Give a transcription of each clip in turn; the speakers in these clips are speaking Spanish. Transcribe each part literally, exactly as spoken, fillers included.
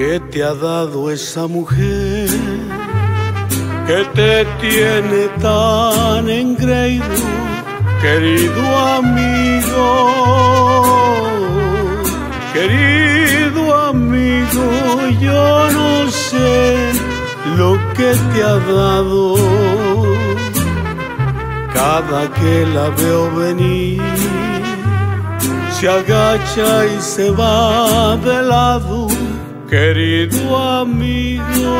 ¿Qué te ha dado esa mujer que te tiene tan engreído, querido amigo? Querido amigo, yo no sé lo que te ha dado. Cada que la veo venir, se agacha y se va de lado. Querido amigo,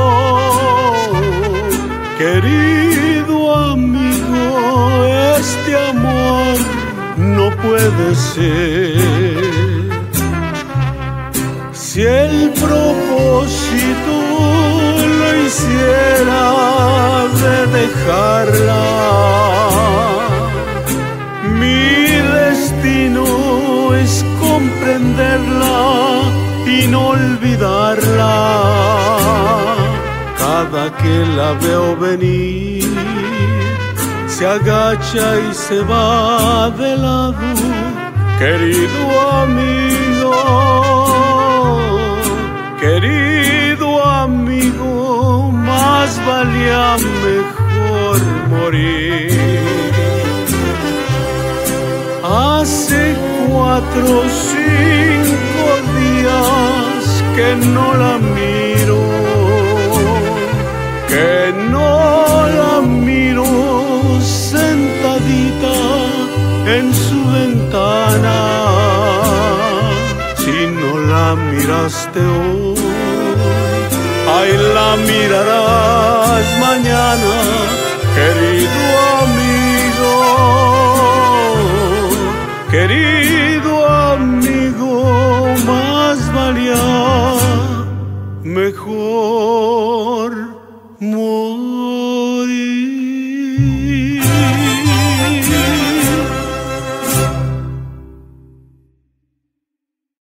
querido amigo, este amor no puede ser. Si el propósito lo hiciera de dejarla, mi destino es comprenderla y no olvidarla. Cada que la veo venir, se agacha y se va de lado. Querido amigo, querido amigo, más valía mejor morir. Hace cuatro o cinco días que no la miro, que no la miro sentadita en su ventana. Si no la miraste hoy, ay, la mirarás mañana, querido amigo, querido amigo, más valía mejor morir.